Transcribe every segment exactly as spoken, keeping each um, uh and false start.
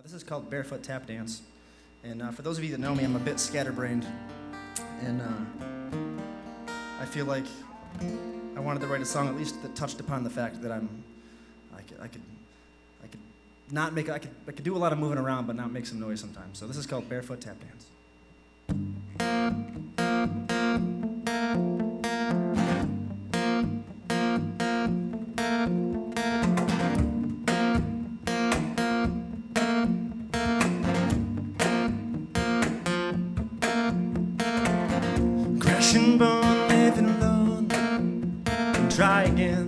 Uh, this is called Barefoot Tap Dance. And uh, for those of you that know me, I'm a bit scatterbrained. And uh, I feel like I wanted to write a song at least that touched upon the fact that I'm, I could, I could, I could not make, I could, I could do a lot of moving around, but not make some noise sometimes. So this is called Barefoot Tap Dance. Crash and burn, live and learn, and try again.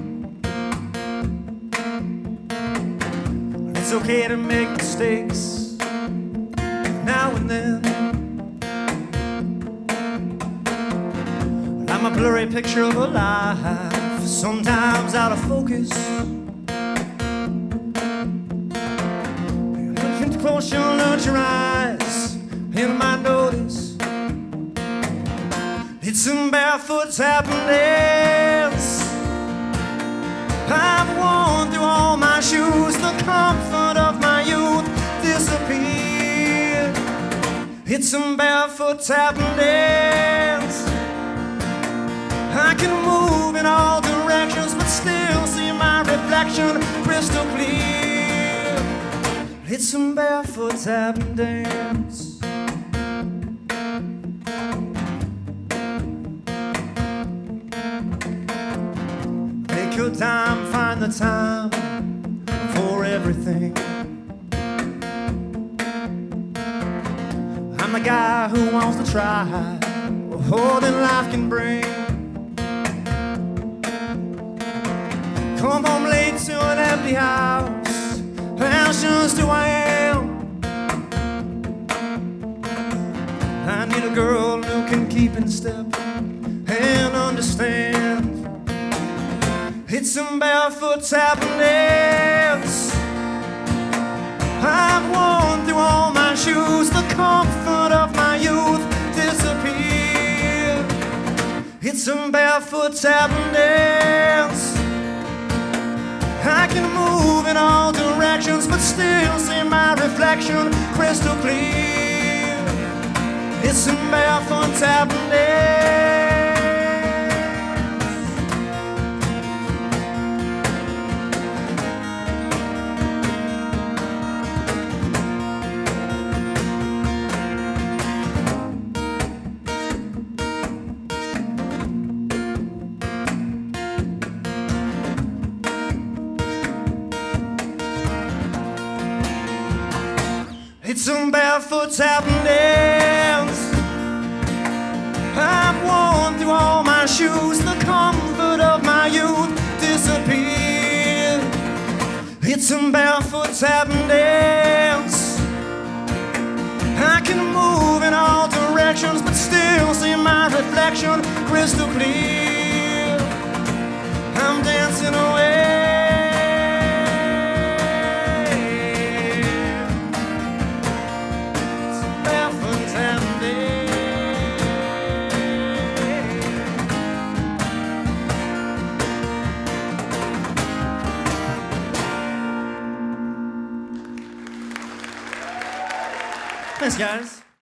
It's okay to make mistakes now and then. I'm a blurry picture of a life, sometimes out of focus. Look close, you'll alert your eyes, you might notice it's some barefoot tapping dance. I've worn through all my shoes, the comfort of my youth disappeared. It's some barefoot tapping dance. I can move in all directions, but still see my reflection crystal clear. It's some barefoot tapping dance. Take your time, find the time for everything. I'm the guy who wants to try more than life can bring. Come home late to an empty house, that's just who I am. I need a girl who can keep in step and understand. It's some barefoot tapping dance. I've worn through all my shoes, the comfort of my youth disappeared. It's some barefoot tapping dance. I can move in all directions, but still see my reflection crystal clear. It's some barefoot tapping dance. It's some barefoot tapping dance. I've worn through all my shoes, the comfort of my youth disappeared. It's some barefoot tapping dance. I can move in all directions, but still see my reflection crystal clear. I'm dancing away. Thanks, guys.